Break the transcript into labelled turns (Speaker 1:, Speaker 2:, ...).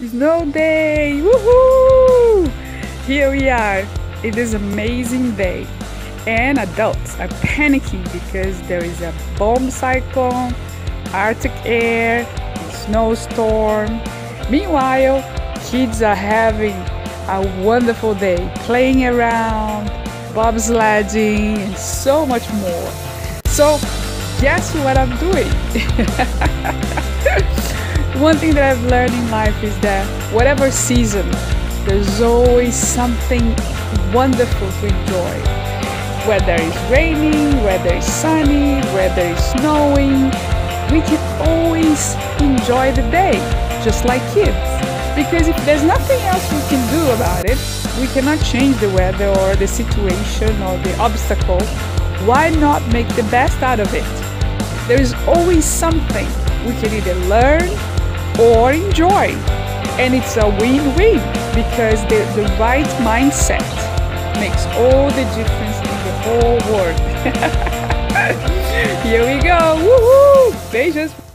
Speaker 1: Snow day! Woohoo! Here we are. It is an amazing day. And adults are panicking because there is a bomb cyclone, Arctic air, snowstorm. Meanwhile, kids are having a wonderful day, playing around, bobsledding, and so much more. So, guess what I'm doing? One thing that I've learned in life is that whatever season, there's always something wonderful to enjoy. Whether it's raining, whether it's sunny, whether it's snowing, we can always enjoy the day, just like kids. Because if there's nothing else we can do about it, we cannot change the weather or the situation or the obstacle. Why not make the best out of it? There is always something we can either learn or enjoy. And it's a win-win because the right mindset makes all the difference in the whole world. Here we go. Woohoo! Beijos!